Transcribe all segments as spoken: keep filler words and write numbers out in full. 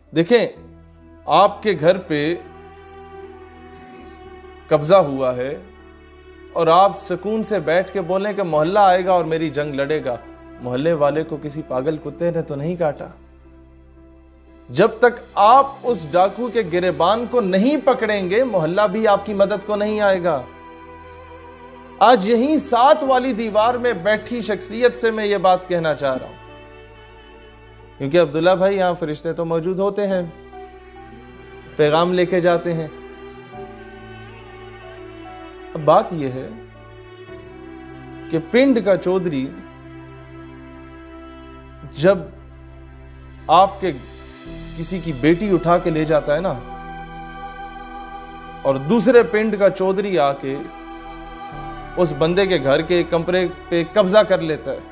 देखें, आपके घर पे कब्जा हुआ है और आप सुकून से बैठ के बोलें कि मोहल्ला आएगा और मेरी जंग लड़ेगा, मोहल्ले वाले को किसी पागल कुत्ते ने तो नहीं काटा। जब तक आप उस डाकू के गिरेबान को नहीं पकड़ेंगे, मोहल्ला भी आपकी मदद को नहीं आएगा। आज यही साथ वाली दीवार में बैठी शख्सियत से मैं ये बात कहना चाह रहा हूं, क्योंकि अब्दुल्ला भाई यहां फरिश्ते तो मौजूद होते हैं, पैगाम लेके जाते हैं। अब बात यह है कि पिंड का चौधरी जब आपके किसी की बेटी उठा के ले जाता है ना, और दूसरे पिंड का चौधरी आके उस बंदे के घर के कमरे पे कब्जा कर लेता है,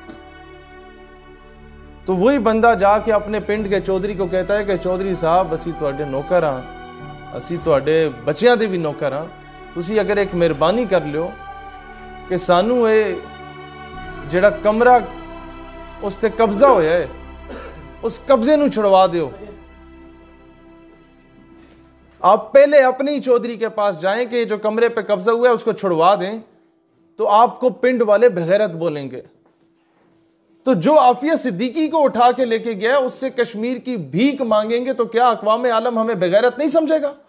तो वही बंदा जाके अपने पिंड के चौधरी को कहता है कि चौधरी साहब, असी तुहाडे नौकर हाँ, असी तुहाडे बच्चियां दे भी नौकर हाँ, तुसी अगर एक मेहरबानी कर लियो कि सानू ये जेड़ा कमरा उस ते कब्जा होया है, उस कब्जे नू छुड़वा दियो। आप पहले अपनी चौधरी के पास जाएं कि जो कमरे पे कब्जा हुआ है उसको छुड़वा दें, तो आपको पिंड वाले बेगैरत बोलेंगे। तो जो आफिया सिद्दीकी को उठा के लेके गया उससे कश्मीर की भीख मांगेंगे, तो क्या अक़वाम आलम हमें बेगैरत नहीं समझेगा?